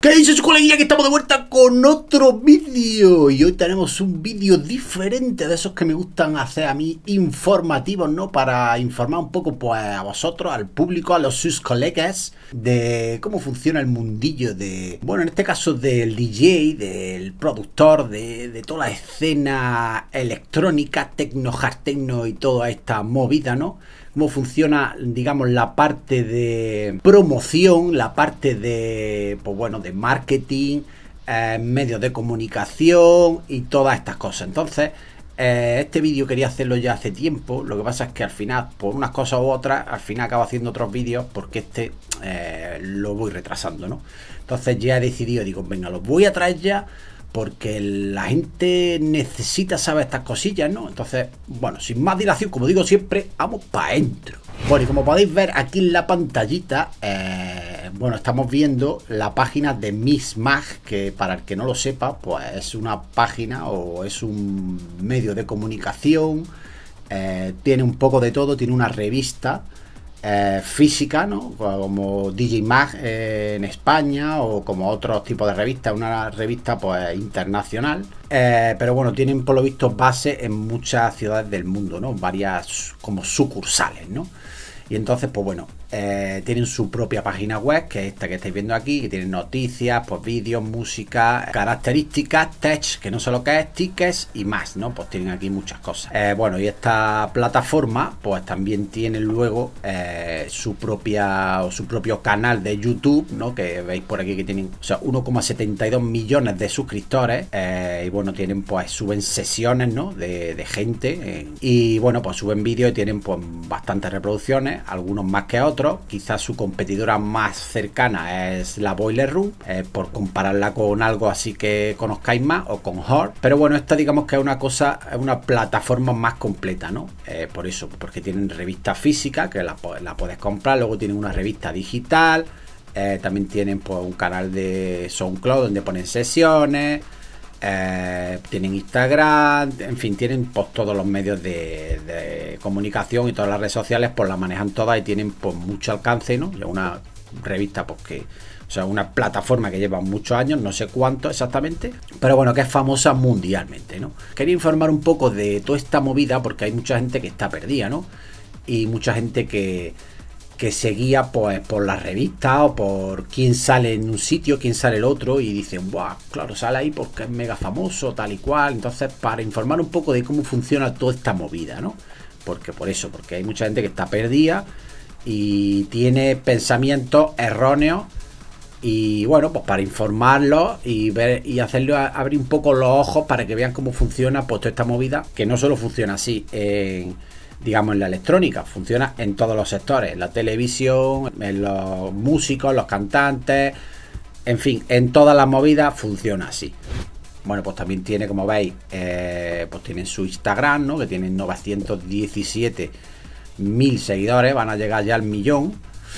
¿Qué dices, coleguilla? Que estamos de vuelta con otro vídeo. Y hoy tenemos un vídeo diferente de esos que me gustan hacer a mí, informativos, ¿no? Para informar un poco, pues, a vosotros, al público, a sus colegas, de cómo funciona el mundillo de, bueno, en este caso del DJ, del productor, de toda la escena electrónica, techno, hard techno y toda esta movida, ¿no? Cómo funciona, digamos, la parte de promoción, la parte de, pues bueno, de marketing, medios de comunicación y todas estas cosas. Entonces, este vídeo quería hacerlo ya hace tiempo. Lo que pasa es que al final, por unas cosas u otras, al final acabo haciendo otros vídeos porque este lo voy retrasando, ¿no? Entonces ya he decidido, digo, venga, los voy a traer ya, porque la gente necesita saber estas cosillas, ¿no? Entonces, bueno, sin más dilación, como digo siempre, vamos para adentro. Bueno, y como podéis ver aquí en la pantallita, bueno, estamos viendo la página de Mixmag, que para el que no lo sepa, pues es una página o es un medio de comunicación, tiene un poco de todo, tiene una revista física, ¿no? Como DJ Mag en España o como otros tipos de revistas, una revista pues internacional, pero bueno, tienen por lo visto base en muchas ciudades del mundo, ¿no? Varias como sucursales, ¿no? Y entonces, pues bueno, tienen su propia página web, que es esta que estáis viendo aquí, que tienen noticias, pues vídeos, música, características, tech, que no sé lo que es, tickets y más, ¿no? Pues tienen aquí muchas cosas. Bueno, y esta plataforma, pues también tiene luego su propio canal de YouTube, ¿no? Que veis por aquí que tienen, o sea, 1,72 millones de suscriptores. Y bueno, tienen, pues, suben sesiones, ¿no? De gente. Y bueno, pues suben vídeos y tienen, pues, bastantes reproducciones, algunos más que otros. Quizás su competidora más cercana es la Boiler Room, por compararla con algo así que conozcáis más, o con Horde. Pero bueno, esta digamos que es una cosa, es una plataforma más completa, ¿no? Por eso, porque tienen revista física, que la puedes comprar, luego tienen una revista digital, también tienen pues un canal de SoundCloud donde ponen sesiones, tienen Instagram, en fin, tienen pues todos los medios de comunicación y todas las redes sociales, pues las manejan todas y tienen pues mucho alcance, ¿no? Y una revista pues que, o sea, una plataforma que lleva muchos años, no sé cuánto exactamente, pero bueno, que es famosa mundialmente, ¿no? Quería informar un poco de toda esta movida porque hay mucha gente que está perdida, ¿no? Y mucha gente que seguía pues por las revistas o por quién sale en un sitio, quién sale el otro, y dicen, ¡buah! Claro, sale ahí porque es mega famoso, tal y cual. Entonces, para informar un poco de cómo funciona toda esta movida, ¿no? Porque hay mucha gente que está perdida y tiene pensamientos erróneos. Y bueno, pues para informarlos y ver y hacerlo abrir un poco los ojos para que vean cómo funciona pues toda esta movida, que no solo funciona así digamos en la electrónica, funciona en todos los sectores, en la televisión, en los músicos, los cantantes, en fin, en todas las movidas funciona así. Bueno, pues también tiene, como veis, pues tienen su Instagram, ¿no? Que tienen 917.000 seguidores, van a llegar ya al millón.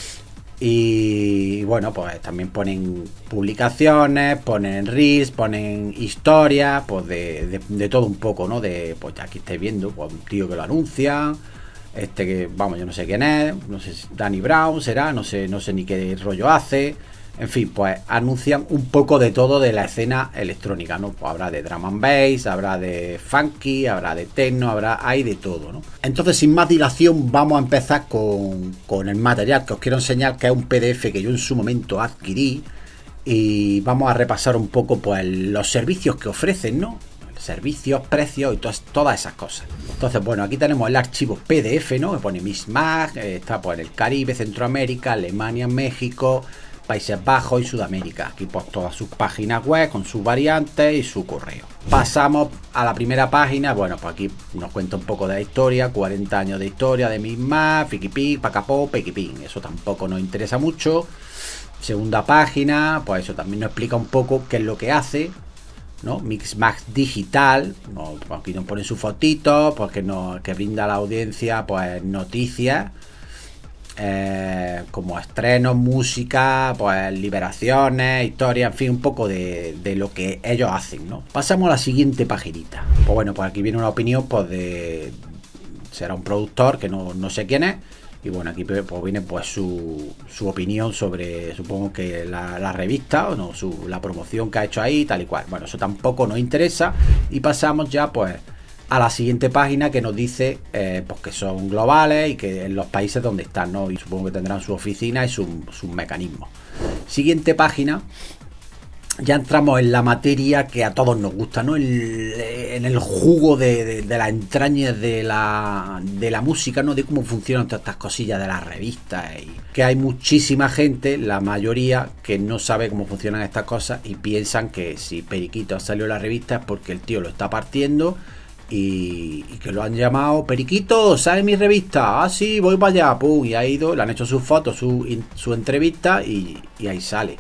Y bueno, pues también ponen publicaciones, ponen reels, ponen historias, pues de todo un poco, ¿no? Pues aquí estáis viendo, pues un tío que lo anuncia, que, vamos, yo no sé quién es, no sé si Danny Brown será, no sé ni qué rollo hace. En fin, pues anuncian un poco de todo de la escena electrónica, ¿no? Pues habrá de drum and bass, habrá de funky, habrá de techno, hay de todo, ¿no? Entonces, sin más dilación, vamos a empezar con el material que os quiero enseñar, que es un PDF que yo en su momento adquirí, y vamos a repasar un poco pues los servicios que ofrecen, ¿no? Servicios, precios y todas esas cosas. Entonces, bueno, aquí tenemos el archivo PDF, ¿no? Que pone Mixmag, está pues en el Caribe, Centroamérica, Alemania, México, Países Bajos y Sudamérica. Aquí pues todas sus páginas web con sus variantes y su correo. Pasamos a la primera página. Bueno, pues aquí nos cuenta un poco de la historia, 40 años de historia de Mixmag, Fikipi, Pacapó, Pequipín. Eso tampoco nos interesa mucho. Segunda página, pues eso también nos explica un poco qué es lo que hace, ¿no? Mixmag Digital, ¿no? Aquí nos ponen sus fotitos, pues que brinda a la audiencia pues noticias, como estrenos, música, pues liberaciones, historias, en fin, un poco de lo que ellos hacen, ¿no? Pasamos a la siguiente paginita. Pues bueno, pues aquí viene una opinión pues será un productor que no sé quién es, Y bueno, aquí pues viene pues su opinión sobre, supongo que la revista, o no, la promoción que ha hecho ahí, tal y cual. Bueno, eso tampoco nos interesa. Y pasamos ya pues a la siguiente página, que nos dice pues que son globales y que en los países donde están, ¿no? Y supongo que tendrán su oficina y sus mecanismos. Siguiente página. Ya entramos en la materia que a todos nos gusta, ¿no? En el jugo de las entrañas de la música, ¿no? De cómo funcionan todas estas cosillas de las revistas. Y que hay muchísima gente, la mayoría, que no sabe cómo funcionan estas cosas y piensan que si Periquito ha salido en la revista es porque el tío lo está partiendo y que lo han llamado: Periquito, sale mi revista. Ah, sí, voy para allá. Pum, y ha ido, le han hecho sus fotos, su entrevista y ahí sale.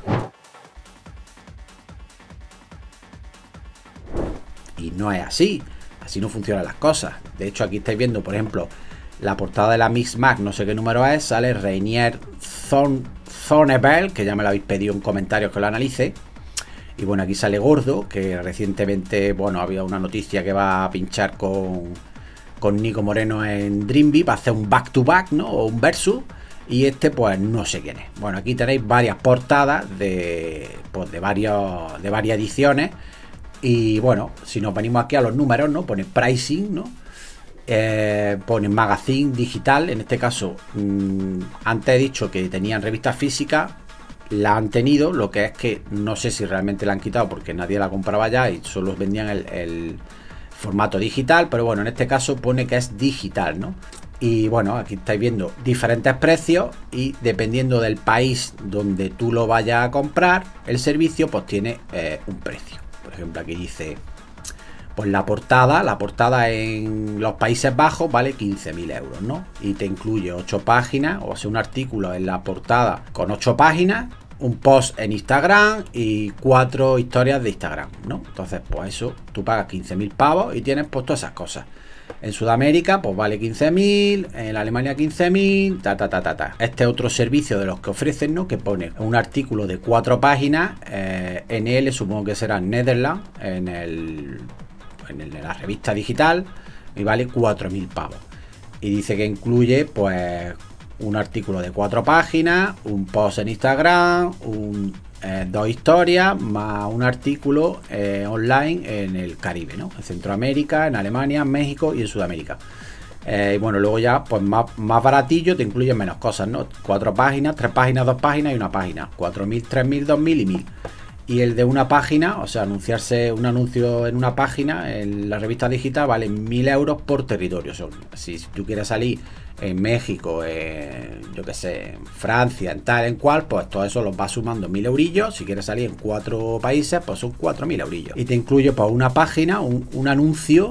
Y no es así no funcionan las cosas. De hecho, aquí estáis viendo, por ejemplo, la portada de la Mix Mag, no sé qué número es, sale Rainier Thornebell, que ya me lo habéis pedido en comentarios que lo analice. Y bueno, aquí sale Gordo, que recientemente, bueno, había una noticia que va a pinchar con Nico Moreno en Dreamby para hacer un back to back, ¿no? O un versus. Y este, pues no sé quién es. Bueno, aquí tenéis varias portadas de varias ediciones. Y bueno, si nos venimos aquí a los números, ¿no? Pone pricing, ¿no? Pone magazine digital. En este caso, antes he dicho que tenían revistas físicas. La han tenido, lo que es que no sé si realmente la han quitado porque nadie la compraba ya y solo vendían el formato digital. Pero bueno, en este caso pone que es digital, ¿no? Y bueno, aquí estáis viendo diferentes precios y dependiendo del país donde tú lo vayas a comprar, el servicio pues tiene un precio. Por ejemplo, aquí dice, pues la portada en los Países Bajos vale 15.000 euros, ¿no? Y te incluye 8 páginas, o sea, un artículo en la portada con 8 páginas, un post en Instagram y 4 historias de Instagram, ¿no? Entonces, pues eso, tú pagas 15.000 pavos y tienes pues todas esas cosas. En Sudamérica, pues vale 15.000, en Alemania 15.000, Este es otro servicio de los que ofrecen, ¿no? Que pone un artículo de 4 páginas, NL, supongo que será Netherlands, en la revista digital, y vale 4.000 pavos. Y dice que incluye, pues, un artículo de 4 páginas, un post en Instagram, 2 historias, más un artículo online en el Caribe, ¿no? En Centroamérica, en Alemania, en México y en Sudamérica. Y bueno, luego ya, pues más baratillo, te incluyen menos cosas, ¿no? 4 páginas, 3 páginas, 2 páginas y una página. 4.000, 3.000, 2.000 y 1.000. Y el de una página, o sea, anunciarse un anuncio en una página, en la revista digital, vale 1.000 euros por territorio. O sea, si tú quieres salir en México, yo que sé, en Francia, en tal, en cual, pues todo eso los va sumando 1.000 eurillos. Si quieres salir en 4 países, pues son 4.000 eurillos. Y te incluye pues una página, un anuncio,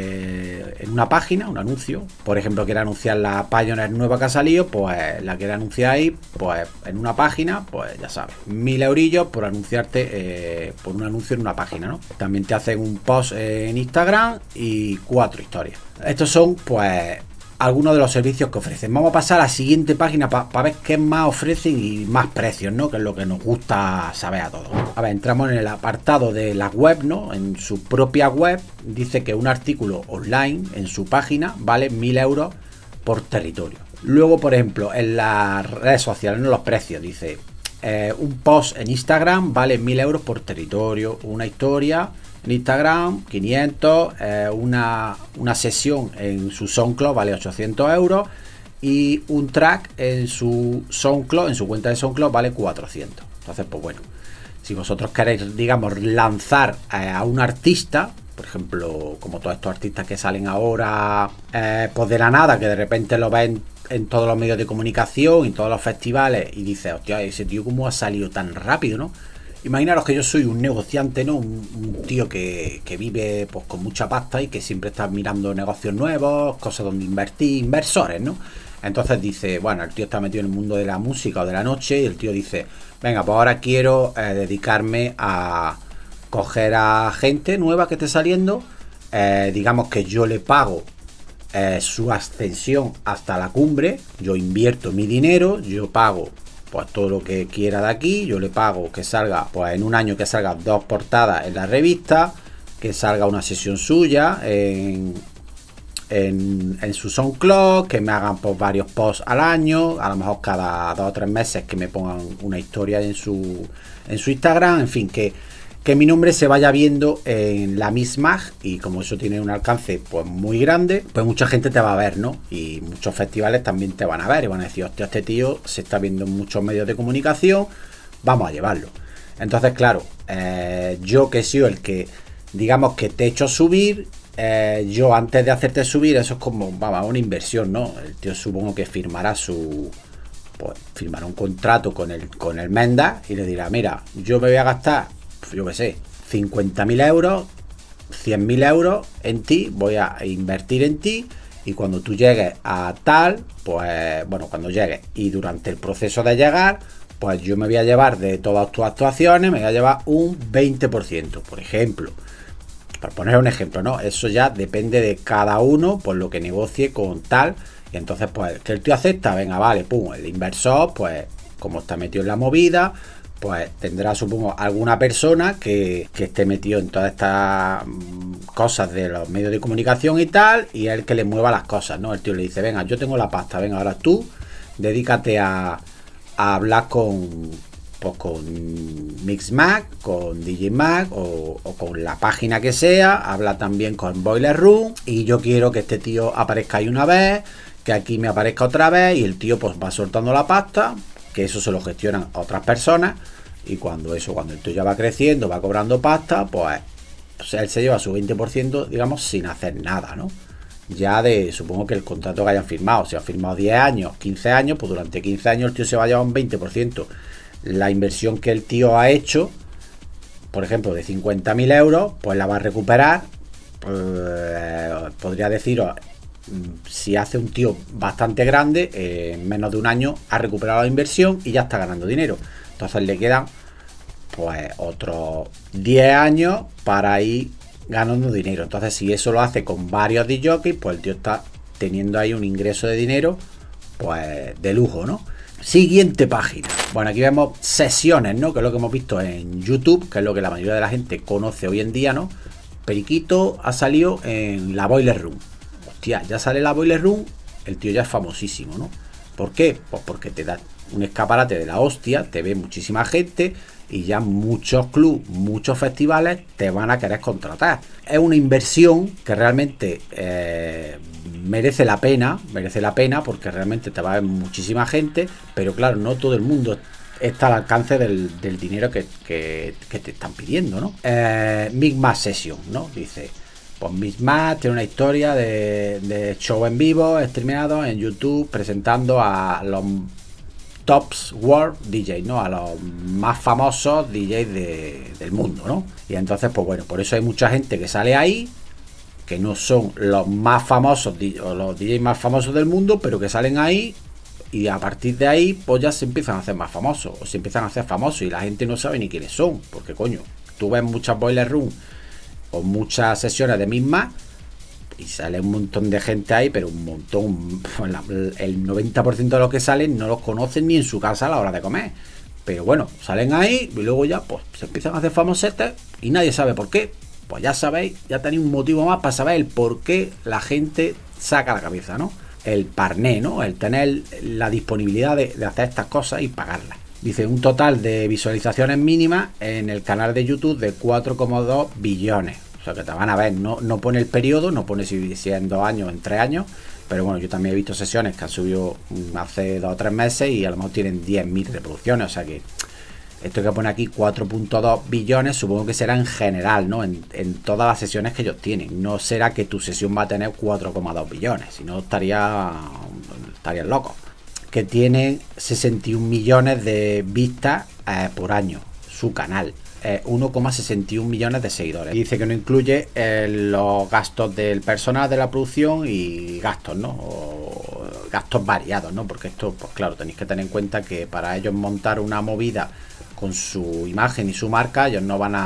en una página, un anuncio. Por ejemplo, quiere anunciar la Pioneer nueva que ha salido, pues la quiere anunciar ahí, pues en una página, pues ya sabes, 1.000 eurillos por anunciarte, por un anuncio en una página, ¿no? También te hacen un post en Instagram y 4 historias. Estos son, pues, algunos de los servicios que ofrecen. Vamos a pasar a la siguiente página para ver qué más ofrecen y más precios, ¿no? Que es lo que nos gusta saber a todos. A ver, entramos en el apartado de la web, ¿no? En su propia web dice que un artículo online en su página vale 1.000 euros por territorio. Luego, por ejemplo, en las redes sociales, ¿no? Los precios, dice, un post en Instagram vale 1.000 euros por territorio, una historia en Instagram 500, una sesión en su SoundCloud vale 800 euros y un track en su SoundCloud, en su cuenta de SoundCloud vale 400. Entonces, pues bueno, si vosotros queréis, digamos, lanzar a un artista, por ejemplo, como todos estos artistas que salen ahora, pues de la nada, que de repente lo ven en todos los medios de comunicación, en todos los festivales, y dices, hostia, ese tío cómo ha salido tan rápido, ¿no? Imaginaros que yo soy un negociante, ¿no? Un tío que vive pues con mucha pasta y que siempre está mirando negocios nuevos, cosas donde invertir, inversores, ¿no? Entonces dice, bueno, el tío está metido en el mundo de la música o de la noche y el tío dice, venga, pues ahora quiero dedicarme a coger a gente nueva que esté saliendo, digamos que yo le pago su ascensión hasta la cumbre, yo invierto mi dinero, yo pago pues todo lo que quiera de aquí, yo le pago que salga, pues en un año que salga 2 portadas en la revista, que salga una sesión suya en en su SoundCloud, que me hagan pues varios posts al año, a lo mejor cada 2 o 3 meses que me pongan una historia en su Instagram, en fin, que mi nombre se vaya viendo en la misma, y como eso tiene un alcance pues muy grande, pues mucha gente te va a ver, ¿no? Y muchos festivales también te van a ver y van a decir, hostia, este tío se está viendo en muchos medios de comunicación, vamos a llevarlo. Entonces, claro, yo que he sido el que, digamos, que te he hecho subir, yo antes de hacerte subir, eso es como, vamos, una inversión, ¿no? El tío supongo que firmará firmará un contrato con el Menda y le dirá, mira, yo me voy a gastar, yo qué sé, 50.000 euros, 100.000 euros en ti, voy a invertir en ti, y cuando tú llegues a tal, pues, bueno, cuando llegues y durante el proceso de llegar, pues yo me voy a llevar de todas tus actuaciones, me voy a llevar un 20%, por ejemplo. Para poner un ejemplo, ¿no? Eso ya depende de cada uno, por lo que negocie con tal. Y entonces, pues, que el tío acepta, venga, vale, pum, el inversor, pues, como está metido en la movida, pues tendrá, supongo, alguna persona que esté metido en todas estas cosas de los medios de comunicación y tal, y es el que le mueva las cosas, ¿no? El tío le dice, venga, yo tengo la pasta, venga, ahora tú dedícate a hablar con Mixmag, con DJ Mag o con la página que sea, habla también con Boiler Room, y yo quiero que este tío aparezca ahí una vez, que aquí me aparezca otra vez, y el tío pues va soltando la pasta, que eso se lo gestionan a otras personas, y cuando el tío ya va creciendo, va cobrando pasta, pues él se lleva su 20%, digamos, sin hacer nada, ¿no? Ya supongo que el contrato que hayan firmado, si han firmado 10 años, 15 años, pues durante 15 años el tío se va a llevar un 20%. La inversión que el tío ha hecho, por ejemplo, de 50.000 euros, pues la va a recuperar, podría deciros, si hace un tío bastante grande, en menos de un año ha recuperado la inversión y ya está ganando dinero. Entonces le quedan pues otros 10 años para ir ganando dinero. Entonces, si eso lo hace con varios DJs, pues el tío está teniendo ahí un ingreso de dinero pues de lujo, ¿no? Siguiente página. Bueno, aquí vemos sesiones, ¿no? Que es lo que hemos visto en YouTube, que es lo que la mayoría de la gente conoce hoy en día, ¿no? Periquito ha salido en la Boiler Room. Hostia, ya sale la Boiler Room, el tío ya es famosísimo, ¿no? ¿Por qué? Pues porque te da un escaparate de la hostia, te ve muchísima gente y ya muchos clubs, muchos festivales te van a querer contratar. Es una inversión que realmente merece la pena porque realmente te va a ver muchísima gente, pero claro, no todo el mundo está al alcance del dinero que te están pidiendo, ¿no? Mixmag Session, ¿no? Dice, pues Mixmag tiene una historia de show en vivo, streameado en YouTube, presentando a los Tops World DJ, ¿no? A los más famosos DJs del mundo, ¿no? Y entonces, pues bueno, por eso hay mucha gente que sale ahí, que no son los más famosos o los DJs más famosos del mundo, pero que salen ahí, y a partir de ahí pues ya se empiezan a hacer más famosos, o se empiezan a hacer famosos, y la gente no sabe ni quiénes son, porque coño, tú ves muchas Boiler Room o muchas sesiones de Mixmag y sale un montón de gente ahí, pero un montón, el 90% de los que salen no los conocen ni en su casa a la hora de comer, pero bueno, salen ahí y luego ya pues se empiezan a hacer famosetes y nadie sabe por qué. Pues ya sabéis, ya tenéis un motivo más para saber el por qué la gente saca la cabeza, ¿no? El parné, ¿no? El tener la disponibilidad de hacer estas cosas y pagarlas. Dice, un total de visualizaciones mínimas en el canal de YouTube de 4,2 billones. O sea, que te van a ver, no pone el periodo, no pone si en 2 años o en 3 años, pero bueno, yo también he visto sesiones que han subido hace 2 o 3 meses y a lo mejor tienen 10.000 reproducciones, o sea que esto que pone aquí 4,2 billones, supongo que será en general, ¿no? En todas las sesiones que ellos tienen. No será que tu sesión va a tener 4,2 billones, si no estarían locos. Que tienen 61 millones de vistas por año, su canal. 1,61 millones de seguidores. Y dice que no incluye los gastos del personal de la producción y gastos, ¿no? O gastos variados, ¿no? Porque esto, pues claro, tenéis que tener en cuenta que para ellos montar una movida con su imagen y su marca, ellos no van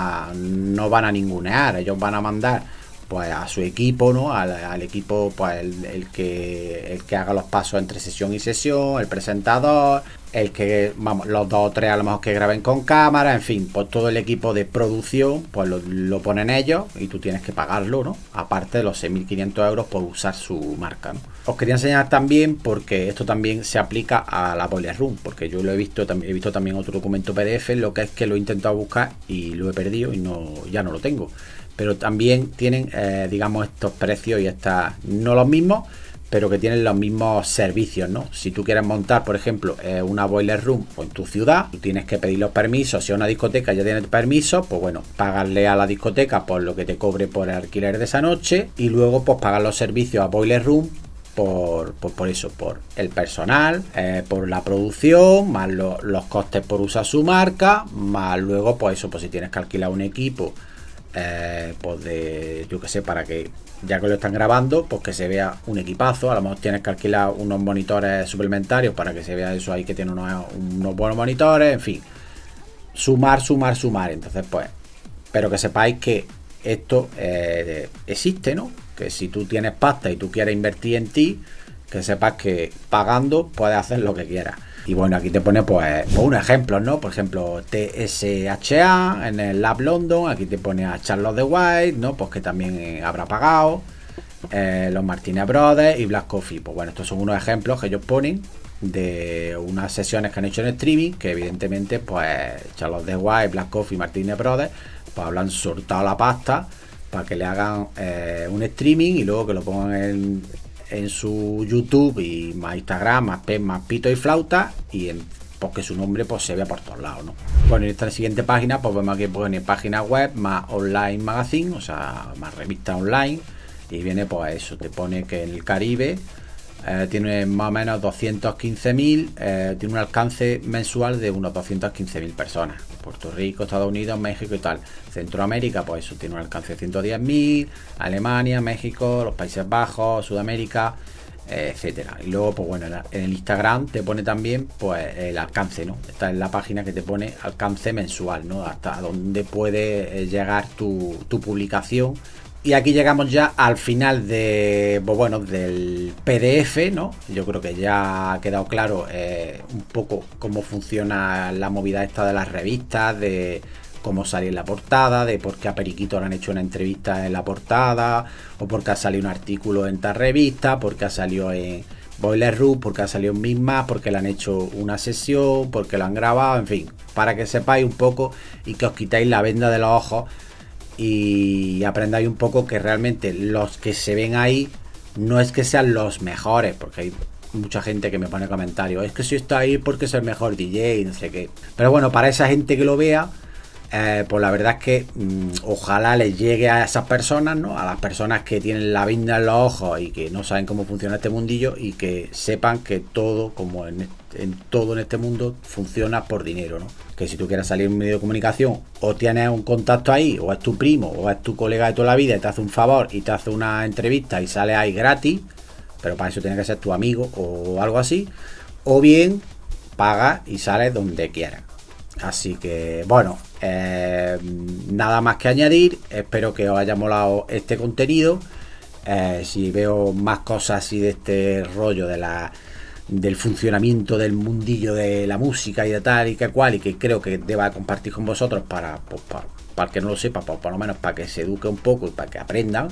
a ningunear, ellos van a mandar pues a su equipo, ¿no? Al equipo, pues el que haga los pasos entre sesión y sesión, el presentador, el que, vamos, los 2 o 3 a lo mejor que graben con cámara, en fin, pues todo el equipo de producción, pues lo ponen ellos y tú tienes que pagarlo, ¿no? Aparte de los 6.500 euros por usar su marca, ¿no? Os quería enseñar también, porque esto también se aplica a la Boiler Room, porque yo lo he visto también otro documento PDF, lo que es que lo he intentado buscar y lo he perdido y ya no lo tengo. Pero también tienen, digamos, estos precios y no los mismos, pero que tienen los mismos servicios, ¿no? Si tú quieres montar, por ejemplo, una Boiler Room en tu ciudad, tú tienes que pedir los permisos. Si una discoteca ya tiene permiso, pues bueno, pagarle a la discoteca por lo que te cobre por el alquiler de esa noche y luego pues pagar los servicios a Boiler Room por eso, por el personal, por la producción, más los costes por usar su marca, más luego pues eso, pues si tienes que alquilar un equipo, pues yo que sé, para que ya que lo están grabando, pues que se vea un equipazo. A lo mejor tienes que alquilar unos monitores suplementarios para que se vea eso ahí, que tiene unos buenos monitores, en fin, sumar. Entonces pues, pero que sepáis que esto existe, ¿no? Que si tú tienes pasta y tú quieres invertir en ti, que sepas que pagando puedes hacer lo que quieras. Y bueno, aquí te pone pues unos ejemplos, ¿no? Por ejemplo, TSHA en el Lab London, aquí te pone a Charlotte de White, ¿no? Pues que también habrá pagado, los Martinez Brothers y Black Coffee. Pues bueno, estos son unos ejemplos que ellos ponen de unas sesiones que han hecho en streaming, que evidentemente pues Charlotte de White, Black Coffee, Martinez Brothers, pues habrán soltado la pasta para que le hagan un streaming y luego que lo pongan en su YouTube y más Instagram, más pito y flauta, y porque su nombre pues se vea por todos lados, ¿no? Bueno, en esta siguiente página pues vemos aquí pone página web más online magazine, o sea, más revista online, y viene pues eso, te pone que en el Caribe tiene más o menos 215.000, tiene un alcance mensual de unos 215.000 personas. Puerto Rico, Estados Unidos, México y tal. Centroamérica, pues eso tiene un alcance de 110.000, Alemania, México, los Países Bajos, Sudamérica, etcétera. Y luego, pues bueno, en el Instagram te pone también pues el alcance, ¿no? Esta es la página que te pone alcance mensual, ¿no? Hasta dónde puede llegar tu publicación. Y aquí llegamos ya al final pues bueno, del PDF, ¿no? Yo creo que ya ha quedado claro un poco cómo funciona la movida esta de las revistas, de cómo sale en la portada, de por qué a Periquito le han hecho una entrevista en la portada, o por qué ha salido un artículo en tal revista, por qué ha salido en Boiler Room, por qué ha salido en Misma, porque le han hecho una sesión, porque lo han grabado, en fin, para que sepáis un poco y que os quitéis la venda de los ojos y aprendáis un poco que realmente los que se ven ahí no es que sean los mejores, porque hay mucha gente que me pone comentarios, es que si está ahí porque es el mejor DJ, no sé qué. Pero bueno, para esa gente que lo vea, pues la verdad es que ojalá les llegue a esas personas, ¿no? A las personas que tienen la venda en los ojos y que no saben cómo funciona este mundillo, y que sepan que todo, como en todo en este mundo, funciona por dinero, ¿no? Que si tú quieres salir en un medio de comunicación, o tienes un contacto ahí, o es tu primo, o es tu colega de toda la vida y te hace un favor y te hace una entrevista y sale ahí gratis, pero para eso tiene que ser tu amigo o algo así, o bien pagas y sales donde quieras. Así que bueno, nada más que añadir. Espero que os haya molado este contenido. Si veo más cosas así de este rollo del funcionamiento del mundillo de la música y de tal y que cual, y que creo que deba compartir con vosotros para el que no lo sepa, por lo menos para que se eduque un poco y para que aprendan,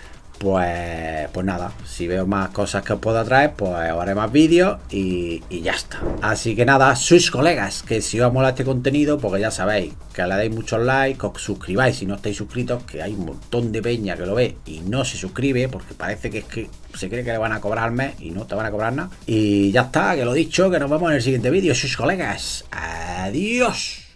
pues nada, si veo más cosas que os puedo traer, pues os haré más vídeos y ya está. Así que nada, sois colegas, que si os mola este contenido, porque ya sabéis, que le deis muchos likes, que os suscribáis si no estáis suscritos, que hay un montón de peña que lo ve y no se suscribe, porque parece que es que se cree que le van a cobrar al mes y no te van a cobrar nada. Y ya está, que lo dicho, que nos vemos en el siguiente vídeo, sois colegas. Adiós.